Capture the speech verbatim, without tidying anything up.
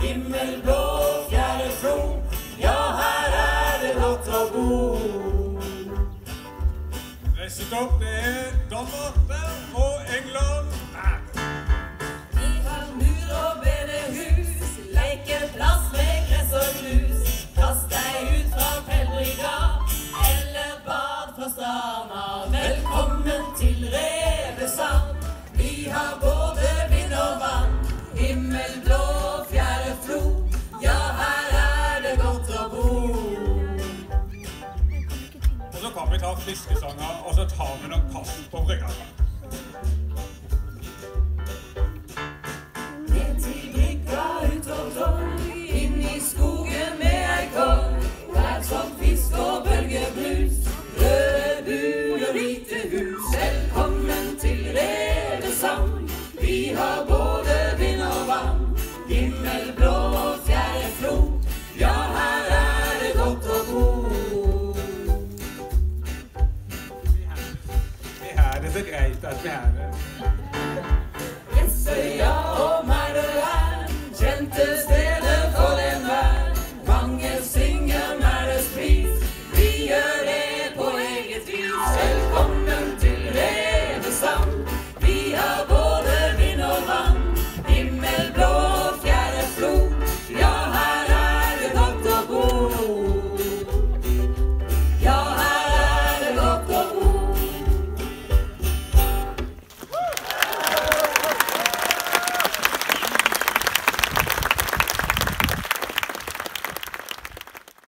himmelblå fjæreflo. Ja, her er det godt å bo. Neste stopp, det er Danmark der, og England der. Vi har mur og bedehus, lekeplass med gress og grus. Kast deg ut fra Pellbrygga, eller bad fra Stranda. Velkommen til Revesand. Vi har både vind og vann, himmelblå fjæreflo. Ja, her er det godt å bo. Og så kan vi ta fiskesanger, og så tar vi noen kassen på brygga. Ned til brygga ut og troll, inn i skogen med ei koll. Vær som fisk og bølgebrus, røde bur og hvite hus. Velkommen til Revesand. Vi har både vind og vann, himmelblå fjæreflo. Ja, her er det godt å bo. Vi har det så greit at vi har det. Jessøya